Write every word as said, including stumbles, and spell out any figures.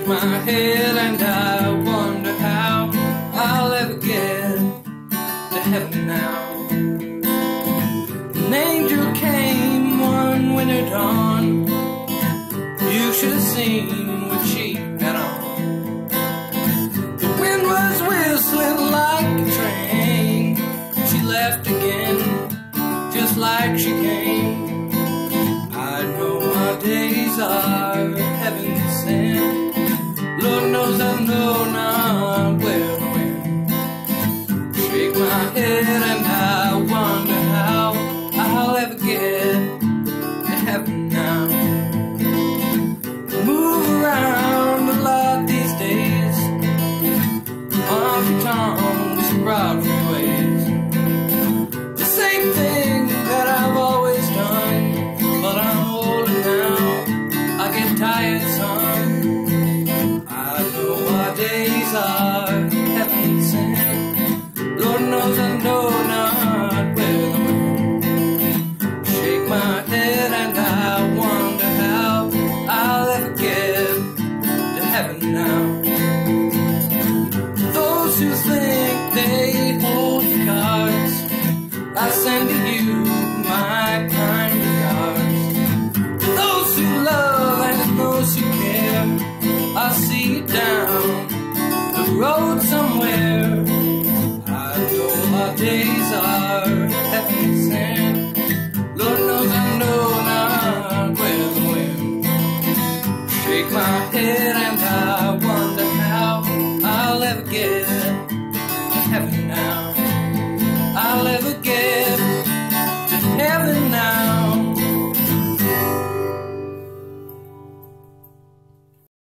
shake my head and I wonder how I'll ever get to heaven now. An angel came one winter dawn. You should have seen what she had on. The wind was whistling like a train. She left again just like she came. I know my days are heaven sent. Lord knows I know not where or when. Shake my head and I wonder how I'll ever get to heaven now. Move around a lot these days, honky tonks and broad freeways. The same thing that I've always done, but I'm older now, I get tired some. I know our days are heaven sent. Lord knows I know not where the wind. Shake my head and I wonder how I'll ever get to heaven now. Those who think they hold the cards, I send to you my kind regards. To those who love and those who care, I see you down the road somewhere. I know our days are heaven sent. Lord knows I know not where the wind. Shake my head and I wonder how I'll ever get to heaven now.